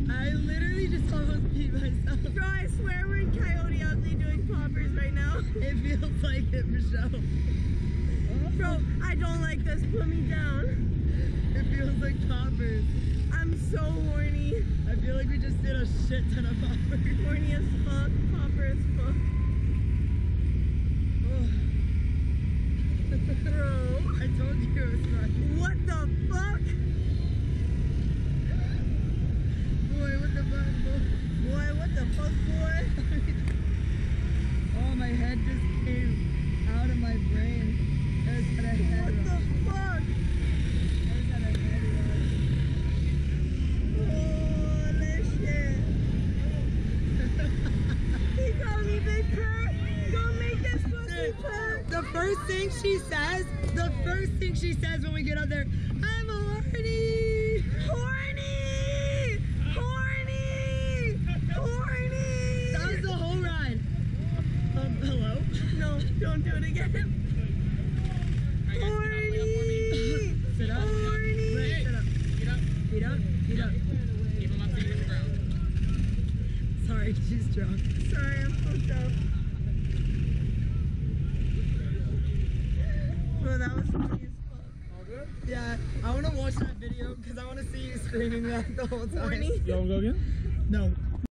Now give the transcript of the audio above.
I literally just almost peed myself. Bro, I swear we're in Coyote out there doing poppers right now. It feels like it, Michelle. Bro, I don't like this. Put me down. It feels like poppers. I'm so horny. I feel like we just did a shit ton of poppers. Horny as fuck. Popper as fuck. Bro. I told you it was fun. What the fuck? Boy, what the fuck, boy? Boy, what the fuck, boy? Oh, my head just came out of my brain. There's what I had. What the fuck? There's what I had. Holy shit. He called me Big Purr. Don't make this pussy purr. The first thing she says when we get up there, I'm horny! Horny! Horny! Horny! That was the whole ride. Hello? No, don't do it again. Horny! Sit up. Horny! Wait, sit up. Get up. Feet up. Feet up. Keep them up to the ground. Sorry, she's drunk. Sorry, I'm fucked up. Bro, that was funny as fuck. All good? Yeah, I want to watch that video because I want to see you screaming that the whole time. Horny? You want to go again? No.